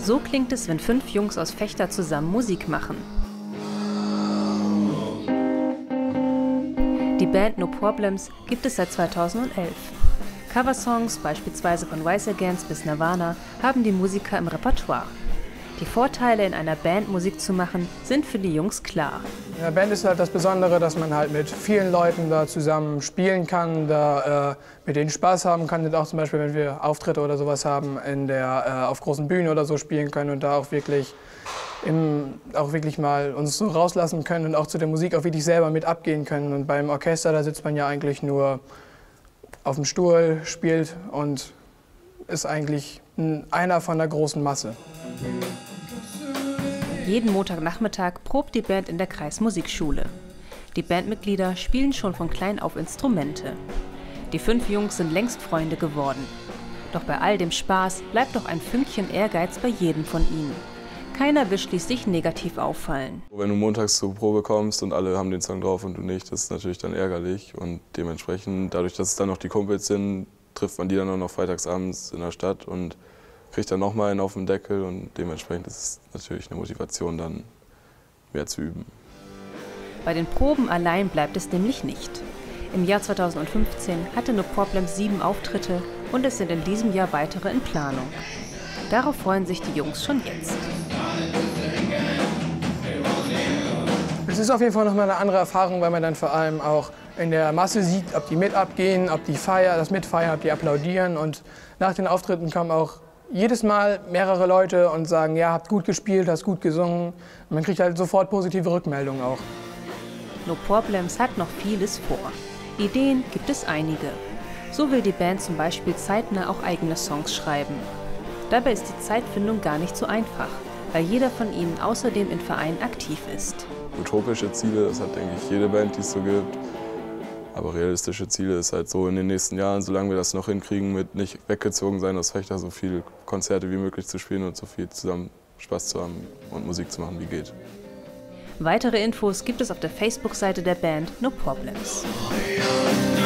So klingt es, wenn 5 Jungs aus Vechta zusammen Musik machen. Die Band No Problems gibt es seit 2011. Coversongs, beispielsweise von Rise Against bis Nirvana, haben die Musiker im Repertoire. Die Vorteile, in einer Band Musik zu machen, sind für die Jungs klar. In der Band ist halt das Besondere, dass man halt mit vielen Leuten da zusammen spielen kann, da mit denen Spaß haben kann. Und auch zum Beispiel, wenn wir Auftritte oder sowas haben, auf großen Bühnen oder so spielen können und da auch wirklich mal uns so rauslassen können und auch zu der Musik auch wirklich selber mit abgehen können. Und beim Orchester, da sitzt man ja eigentlich nur auf dem Stuhl, spielt und ist eigentlich einer von der großen Masse. Jeden Montagnachmittag probt die Band in der Kreismusikschule. Die Bandmitglieder spielen schon von klein auf Instrumente. Die 5 Jungs sind längst Freunde geworden. Doch bei all dem Spaß bleibt doch ein Fünkchen Ehrgeiz bei jedem von ihnen. Keiner will schließlich negativ auffallen. Wenn du montags zur Probe kommst und alle haben den Song drauf und du nicht, das ist natürlich dann ärgerlich. Und dementsprechend, dadurch, dass es dann noch die Kumpels sind, trifft man die dann auch noch freitagsabends in der Stadt und kriegt dann nochmal einen auf den Deckel. Und dementsprechend ist es natürlich eine Motivation, dann mehr zu üben. Bei den Proben allein bleibt es nämlich nicht. Im Jahr 2015 hatte No Problems 7 Auftritte und es sind in diesem Jahr weitere in Planung. Darauf freuen sich die Jungs schon jetzt. Es ist auf jeden Fall nochmal eine andere Erfahrung, weil man dann vor allem auch in der Masse sieht, ob die mit abgehen, ob die das mitfeiern, ob die applaudieren. Und nach den Auftritten kommen auch jedes Mal mehrere Leute und sagen, ja, habt gut gespielt, hast gut gesungen. Und man kriegt halt sofort positive Rückmeldungen auch. No Problems hat noch vieles vor. Ideen gibt es einige. So will die Band zum Beispiel zeitnah auch eigene Songs schreiben. Dabei ist die Zeitfindung gar nicht so einfach, weil jeder von ihnen außerdem im Verein aktiv ist. Utopische Ziele, das hat, denke ich, jede Band, die es so gibt. Aber realistische Ziele ist halt so in den nächsten Jahren, solange wir das noch hinkriegen, mit nicht weggezogen sein aus Vechta, so viele Konzerte wie möglich zu spielen und so viel zusammen Spaß zu haben und Musik zu machen, wie geht. Weitere Infos gibt es auf der Facebook-Seite der Band No Problems.